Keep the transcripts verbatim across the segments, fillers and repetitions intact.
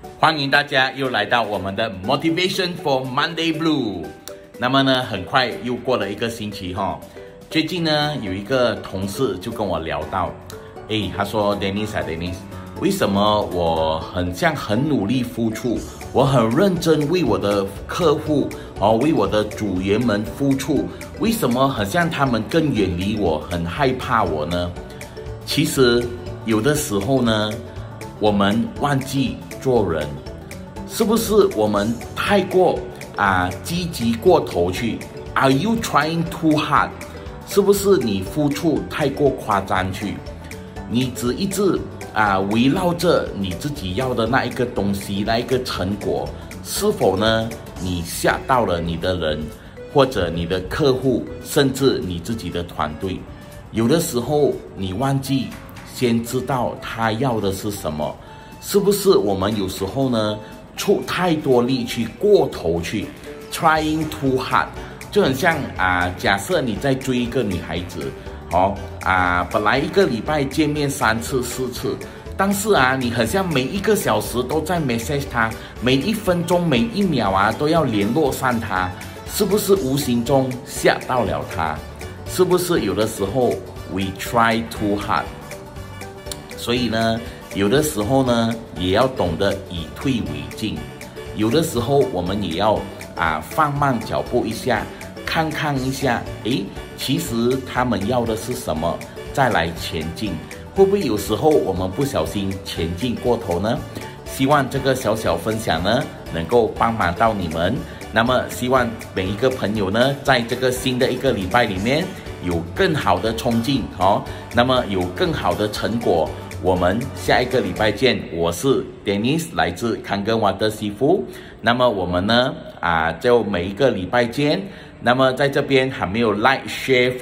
欢迎大家又来到我们的 Motivation for Monday Blue。那么呢，很快又过了一个星期哈。最近呢，有一个同事就跟我聊到，诶，他说 Dennis 啊 Dennis， 为什么我很像很努力付出，我很认真为我的客户哦，为我的组员们付出，为什么很像他们更远离我，很害怕我呢？其实有的时候呢，我们忘记做人，是不是我们太过啊积极过头去 ？Are you trying too hard？ 是不是你付出太过夸张去？你只一直啊围绕着你自己要的那一个东西，那一个成果，是否呢？你吓到了你的人，或者你的客户，甚至你自己的团队？有的时候你忘记先知道他要的是什么。是不是我们有时候呢，出太多力去，过头去 ，trying too hard， 就很像啊，假设你在追一个女孩子，哦啊，本来一个礼拜见面三次四次，但是啊，你很像每一个小时都在 message 她，每一分钟每一秒啊都要联络上她，是不是无形中吓到了她？是不是有的时候 we try too hard？ 所以呢，有的时候呢，也要懂得以退为进。有的时候我们也要啊放慢脚步一下，看看一下，诶，其实他们要的是什么，再来前进。会不会有时候我们不小心前进过头呢？希望这个小小分享呢，能够帮忙到你们。那么希望每一个朋友呢，在这个新的一个礼拜里面，有更好的冲劲哦，那么有更好的成果。我们下一个礼拜见，我是 Dennis， 来自康根瓦的西夫。那么我们呢啊，就每一个礼拜见。那么在这边还没有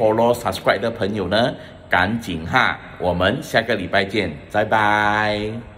Like、Share、Follow、Subscribe 的朋友呢，赶紧哈，我们下个礼拜见，拜拜。